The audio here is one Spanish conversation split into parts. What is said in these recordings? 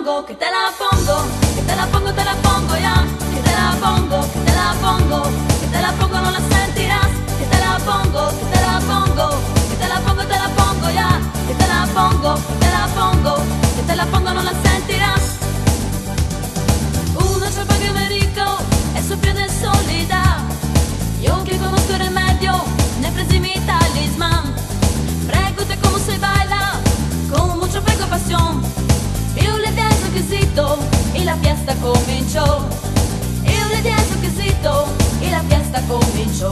pongo, que te la pongo, que te la pongo, te la pongo ya, que te la pongo, que te la pongo, que te la pongo, no la sentirás, que te la pongo, que te la pongo, que te la pongo, te la pongo ya, que te la pongo, que te la pongo, que te la pongo, no la sentirás. Una chapa que me dijo es sufrir de soledad. Yo que conozco el remedio, ne presi mi talismán. Pregúntate cómo se baila, con mucho fuego y pasión. Yo le di un quesito y la fiesta comenzó. Yo le di un quesito y la fiesta comenzó.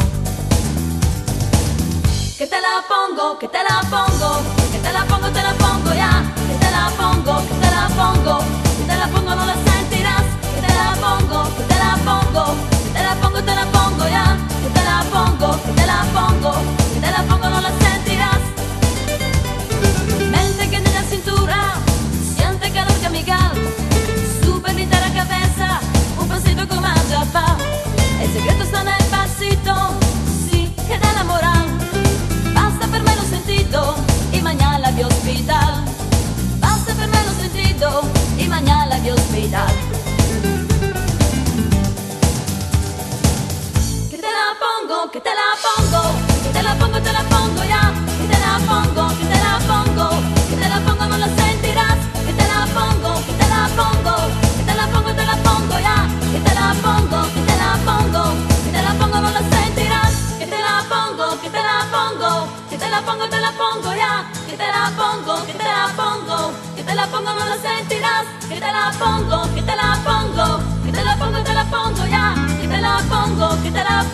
Que te la pongo, que te la pongo, que te la pongo, te la pongo ya. Que te la pongo, que te la pongo, que te la pongo, no la sentirás. Que te la pongo, que te la pongo, que te la pongo, te la pongo ya. Que te la pongo, que te la pongo, que te la pongo, no la sentirás. Mente que en la cintura, siente calor que amigal. Sube mi la cabeza, un pasito como ya va. El secreto está en el pasito, sí, que da la moral. Basta per me lo sentito y mañana vi hospital. Basta per me lo sentito y mañana vi hospital. Que te la pongo, que te la pongo, que te la pongo, te la pongo ya. Que te la pongo, que te la pongo, que te la pongo, no la sentirás. Que te la pongo, que te la pongo, que te la pongo, te la pongo ya. Que te la pongo, que te la pongo, que te la pongo, no la sentirás. Que te la pongo, que te la pongo, que te la pongo, te la pongo ya. Que te la pongo, que te la pongo, que te la pongo, no la sentirás. Que te la pongo, que te la pongo, que te la pongo, te la pongo ya. Que te la pongo, que te la